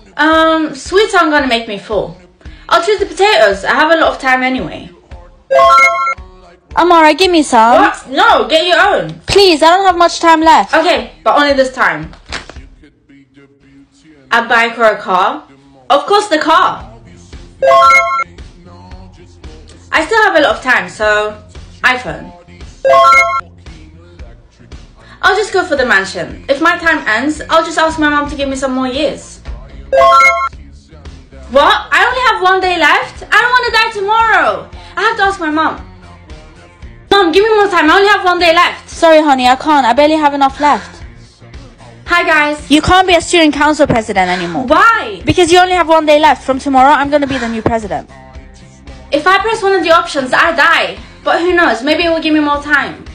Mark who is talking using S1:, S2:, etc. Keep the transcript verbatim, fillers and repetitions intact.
S1: Um, sweets aren't gonna make me full. I'll choose the potatoes. I have a lot of time anyway.
S2: Amara, give me some.
S1: What? No, get your own.
S2: Please, I don't have much time left.
S1: Okay, but only this time. A bike or a car? Of course the car. I still have a lot of time, so iPhone. I'll just go for the mansion. If my time ends, I'll just ask my mom to give me some more years. What? I only have one day left? I don't want to die tomorrow. I have to ask my mom. Mom, give me more time. I only have one day left.
S2: Sorry, honey, I can't. I barely have enough left.
S1: Hi, guys.
S2: You can't be a student council president anymore.
S1: Why?
S2: Because you only have one day left. From tomorrow, I'm going to be the new president.
S1: If I press one of the options, I die. But who knows? Maybe it will give me more time.